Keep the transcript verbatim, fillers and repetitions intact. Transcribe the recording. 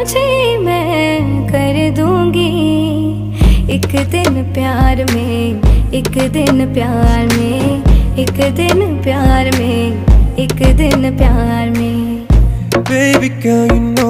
तुझे मैं कर दूंगी। एक दिन प्यार में, एक दिन प्यार में, एक दिन प्यार में, एक दिन प्यार में। Baby girl, you know